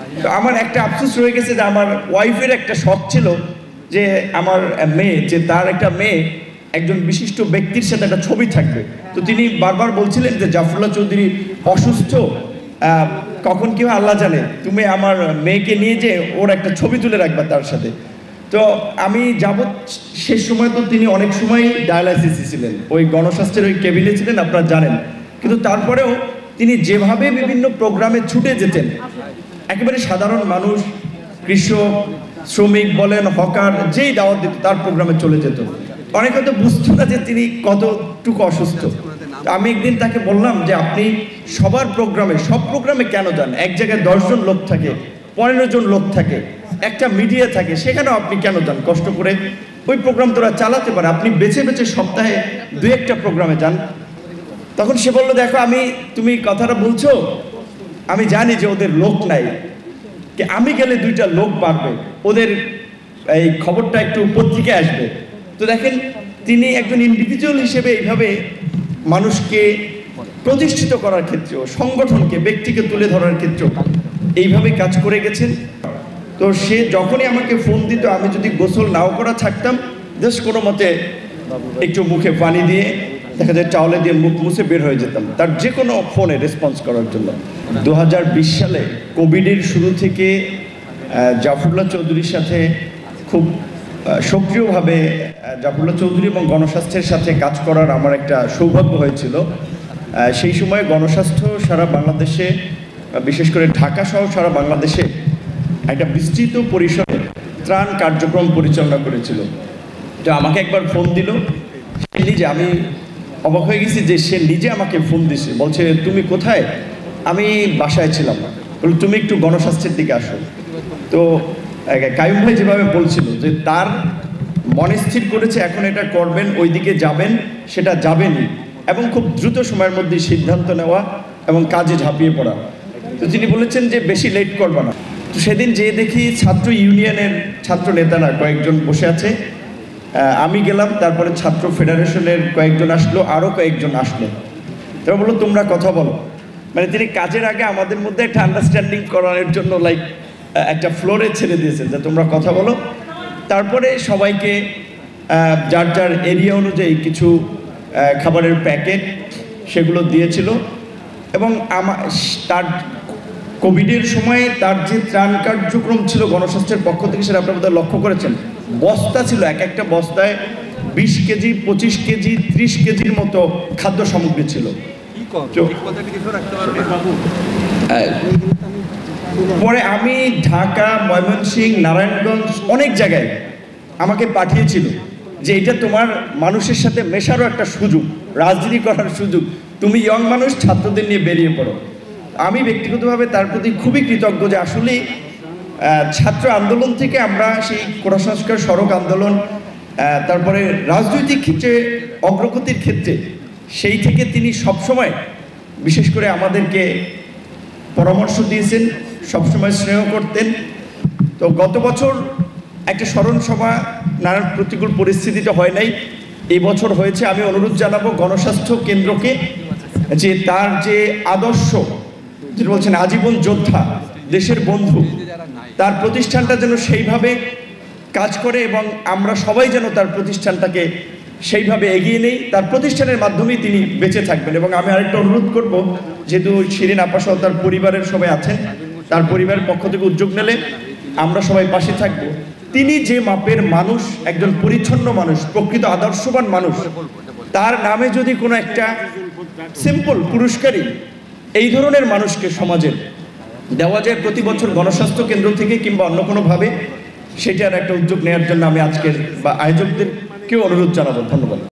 তো আমার একটা আফসোস রয়ে গেছে যে আমার ওয়াইফের একটা শখ ছিল যে আমার মেয়ে, যে তার একটা মেয়ে একজন বিশিষ্ট ব্যক্তির সাথে একটা ছবি থাকবে। তো তিনি বারবার বলছিলেন যে জাফরুল্লাহ চৌধুরী অসুস্থ, কখন কি হয় আল্লাহ জানে, তুমি আমার মেয়েকে নিয়ে যে ওর একটা ছবি তুলে রাখবা তার সাথে। তো আমি যাবৎ শেষ সময় তো তিনি অনেক সময় ডায়ালাইসিসে ছিলেন, ওই গণস্বাস্থ্যের ওই কেবিনে ছিলেন, আপনারা জানেন। কিন্তু তারপরেও তিনি যেভাবে বিভিন্ন প্রোগ্রামে ছুটে যেতেন, একেবারে সাধারণ মানুষ, কৃষক, শ্রমিক বলেন, হকার, যেই দাওয়াত দিত তার প্রোগ্রামে চলে যেত। অনেকে হয়তো বুঝতো না যে তিনি কতটুকু অসুস্থ। আমি একদিন তাকে বললাম যে আপনি সবার প্রোগ্রামে, সব প্রোগ্রামে কেন যান? এক জায়গায় 10 জন লোক থাকে, 15 জন লোক থাকে, একটা মিডিয়া থাকে, সেখানেও আপনি কেন যান? কষ্ট করে ওই প্রোগ্রাম তোরা চালাতে পারে, আপনি বেছে বেছে সপ্তাহে 2-1টা প্রোগ্রামে যান। তখন সে বললো, দেখো তুমি কথাটা বলছো, আমি জানি যে ওদের লোক নাই, আমি গেলে 2টা লোক বাড়বে, ওদের এই খবরটা একটু পত্রিকায় আসবে। তো দেখেন, তিনি একজন ইন্ডিভিজুয়াল হিসেবে এইভাবে মানুষকে প্রতিষ্ঠিত করার ক্ষেত্রেও, সংগঠনকে, ব্যক্তিকে তুলে ধরার ক্ষেত্রেও এইভাবে কাজ করে গেছেন। তো সে যখনই আমাকে ফোন দিত, আমি যদি গোসল নাও করা থাকতাম, জাস্ট কোনো মতে একটু মুখে পানি দিয়ে, দেখা যায় চাউলে দিয়ে মুখ মুছে বের হয়ে যেতাম তার যে কোনো ফোনে রেসপন্স করার জন্য। 2020 সালে কোভিডের শুরু থেকে জাফরুল্লাহ চৌধুরীর সাথে খুব সক্রিয়ভাবে জাফরুল্লাহ চৌধুরী এবং গণস্বাস্থ্যের সাথে কাজ করার আমার একটা সৌভাগ্য হয়েছিল। সেই সময় গণস্বাস্থ্য সারা বাংলাদেশে, বিশেষ করে ঢাকা সহ সারা বাংলাদেশে একটা বিস্তৃত পরিসরে ত্রাণ কার্যক্রম পরিচালনা করেছিল। তো আমাকে একবার ফোন দিল, সে নিজে, আমি অবাক হয়ে গেছি যে সে নিজে আমাকে ফোন দিছে, বলছে তুমি কোথায়? আমি বাসায় ছিলাম না, বলে তুমি একটু গণস্বাস্থ্যের দিকে আসো। তো কাইম ভাই যেভাবে বলছিল যে তার মনে স্থির করেছে এখন এটা করবেন, ওই দিকে যাবেন, সেটা যাবেনই, এবং খুব দ্রুত সময়ের মধ্যে সিদ্ধান্ত নেওয়া এবং কাজে ঝাঁপিয়ে পড়া। তো তিনি বলেছেন যে বেশি লেট করবে না। তো সেদিন যেয়ে দেখি ছাত্র ইউনিয়নের ছাত্র নেতারা কয়েকজন বসে আছে, আমি গেলাম, তারপরে ছাত্র ফেডারেশনের কয়েকজন আসলো, আরও কয়েকজন আসলো। তারা বললো তোমরা কথা বলো। মানে তিনি কাজের আগে আমাদের মধ্যে একটা আন্ডারস্ট্যান্ডিং করানোর জন্য একটা ফ্লোরে ছেড়ে দিয়েছেন যে তোমরা কথা বলো। তারপরে সবাইকে যার যার এরিয়া অনুযায়ী কিছু খাবারের প্যাকেট সেগুলো দিয়েছিল। এবং তার কোভিডের সময়ে তার যে ত্রাণ কার্যক্রম ছিল গণস্বাস্থ্যের পক্ষ থেকে, সেটা আপনারা বোধহয় লক্ষ্য করেছেন, বস্তা ছিল, এক একটা বস্তায় 20 কেজি, 25 কেজি, 30 কেজির মতো খাদ্য সামগ্রী ছিল। পরে আমি ঢাকা, ময়মনসিংহ, নারায়ণগঞ্জ অনেক জায়গায় আমাকে পাঠিয়েছিল যে এটা তোমার মানুষের সাথে মেশারও একটা সুযোগ, রাজনীতি করার সুযোগ, তুমি ইয়ং মানুষ, ছাত্রদের নিয়ে বেরিয়ে পড়ো। আমি ব্যক্তিগতভাবে তার প্রতি খুবই কৃতজ্ঞ যে আসলে ছাত্র আন্দোলন থেকে আমরা সেই কোটা সংস্কার, সড়ক আন্দোলন, তারপরে রাজনৈতিক ক্ষেত্রে অগ্রগতির ক্ষেত্রে সেই থেকে তিনি সবসময় বিশেষ করে আমাদেরকে পরামর্শ দিয়েছেন, সবসময় স্নেহ করতেন। তো গত বছর একটা স্মরণ সভা, নানান প্রতিকূল পরিস্থিতিতে হয় নাই, এই বছর হয়েছে। আমি অনুরোধ জানাবো গণস্বাস্থ্য কেন্দ্রকে যে তার যে আদর্শ, যেটা বলছেন আজীবন যোদ্ধা, দেশের বন্ধু, তার প্রতিষ্ঠানটা যেন সেইভাবে কাজ করে এবং আমরা সবাই যেন তার প্রতিষ্ঠানটাকে সেইভাবে এগিয়ে নেই, তার প্রতিষ্ঠানের মাধ্যমেই তিনি বেঁচে থাকবেন। এবং আমি আরেকটা অনুরোধ করব, যেহেতু শিরিন আপা সহ তার পরিবারের সবাই আছেন, তার পরিবারের পক্ষ থেকে উদ্যোগ নিলে আমরা সবাই পাশে থাকব। তিনি যে মাপের মানুষ, একজন পরিচ্ছন্ন মানুষ, প্রকৃত আদর্শবান মানুষ, তার নামে যদি কোনো একটা সিম্পল পুরস্কারই এই ধরনের মানুষকে সমাজের দেওয়া যায় প্রতি বছর গণস্বাস্থ্য কেন্দ্র থেকে কিংবা অন্য কোনোভাবে, সেটার একটা উদ্যোগ নেওয়ার জন্য আমি আজকের বা আয়োজকদেরকেও অনুরোধ জানাবো। ধন্যবাদ।